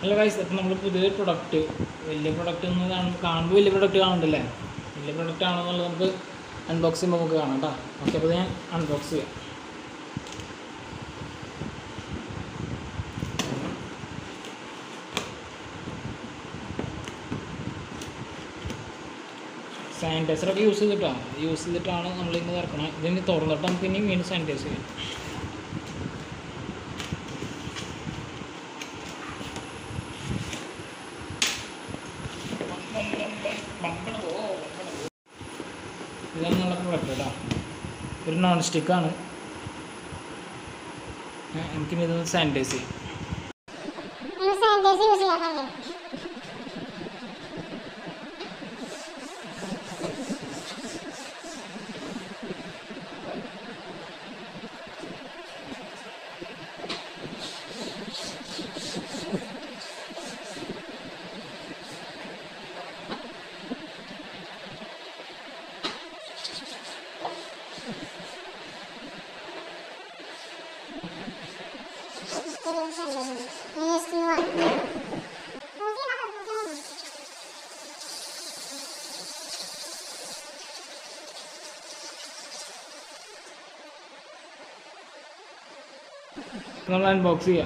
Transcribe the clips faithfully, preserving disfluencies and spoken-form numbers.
Hello guys, this is a product. This product is a product. This product is unboxing. Okay, so unboxing. Sanitizer use it. Use it on then it or not means sanitizer. This is a product. This is non-stick. This is sanitizer. Unbox here.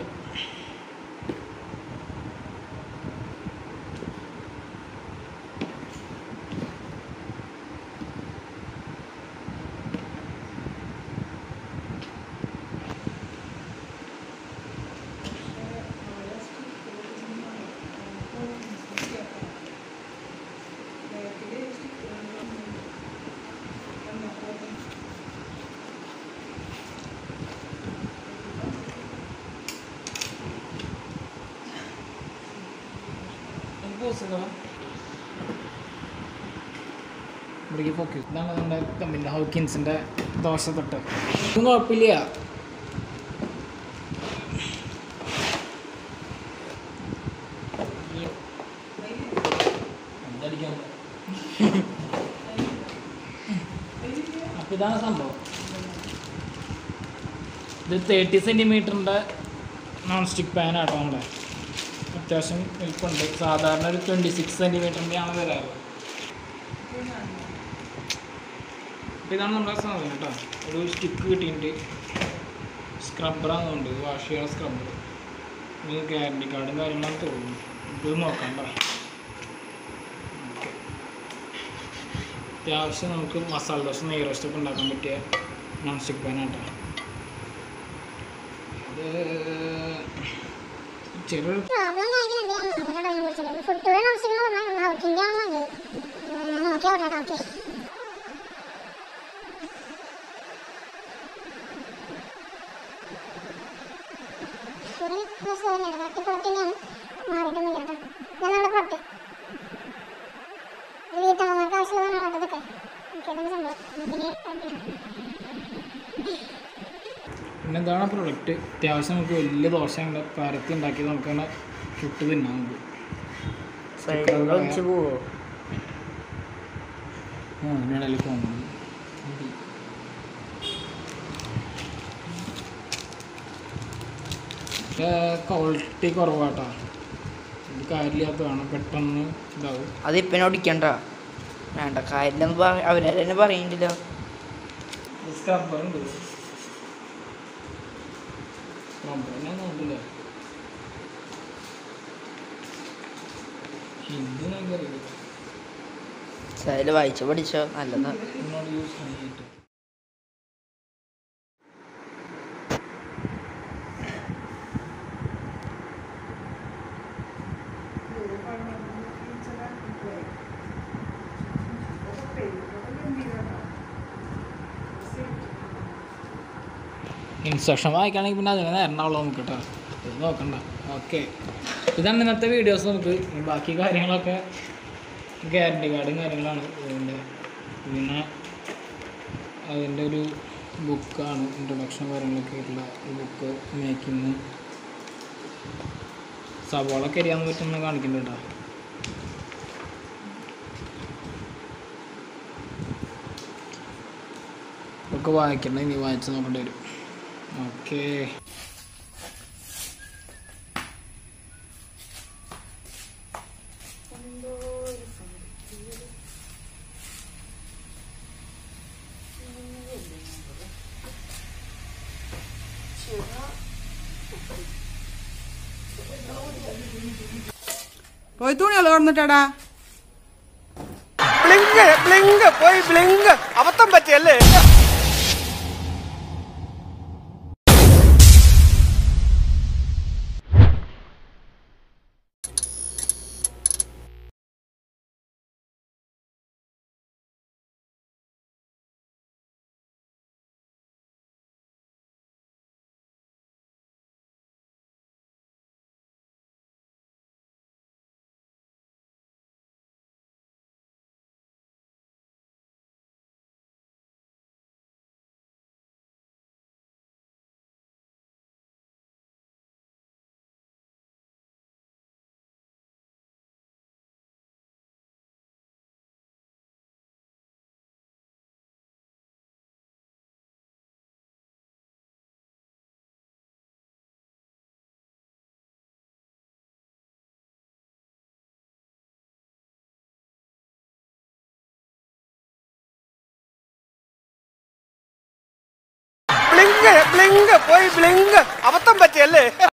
Bring focus. Now I'm going to come in the Hawkins and the doors of the top. You know, Pilia. The thirty centimeter non-stick pan at home. twenty-six centimeter. This is a stick scrubber, wash your scrubber. We can get the do more camera. The option of masala is near us to conduct non-stick pan. Children. എന്താണ് product അത്യാവശ്യം നമുക്ക് വലിയ ദോശ ഉണ്ട് പരത്തി ഉണ്ടാക്കി നമുക്ക് ചുട്ട് തിന്നാൻ അതിനിടയിൽ പോകുന്നത് ക്വാളിറ്റി കുറവാട്ടോ ഇത് കാര്യമില്ലാത്തതാണ് പെട്ടെന്ന് ഇതാവും അതിപ്പം ഓടിക്കണ്ട വേണ്ട കാര്യം അവരെ തന്നെ പറയുന്നില്ല സ്ക്രബ്ബർ ഉണ്ട് സ്ക്രബ്ബറിനെ നോക്കില്ല ഹിന്ദി നോക്കിയറിയില്ല സൈല് വായിച്ചു പഠിച്ചോ നല്ലതാ എന്നോട് യൂസ് ചെയ്തിട്ട് ഇൻസ്ട്രക്ഷൻ വായിക്കുകയാണെങ്കിൽ പിന്നെ അതിന് എറണാകുളം നമുക്ക് കേട്ടോ ഇത് നോക്കണ്ട ഓക്കെ ഇതാണ് ഇന്നത്തെ വീഡിയോസ് നമുക്ക് ബാക്കി കാര്യങ്ങളൊക്കെ ഗ്യാരണ്ടി കാർഡും കാര്യങ്ങളാണ് ഇതിൻ്റെ പിന്നെ അതിൻ്റെ ഒരു ബുക്കാണ് ഇൻട്രൊഡക്ഷൻ കാര്യങ്ങളൊക്കെ ആയിട്ടുള്ള ഈ ബുക്ക് മേക്കിങ് സവാളൊക്കെ എരിയാൻ പറ്റുന്ന കാണിക്കുന്നുണ്ട് കേട്ടോ ഒക്കെ വായിക്കണ്ട ഇനി വായിച്ച് നോക്കേണ്ടി വരും ഓക്കെ പോയി തുണികൾ പറഞ്ഞിട്ടാടാ. ബ്ലിങ്ക് ബ്ലിങ്ക് പോയി ബ്ലിങ്ക് അബദ്ധം പറ്റിയല്ലേ. ബ്ലിങ്ക് ബ്ലിങ്ക് പോയി ബ്ലിങ്ക് അബദ്ധം പറ്റിയല്ലേ.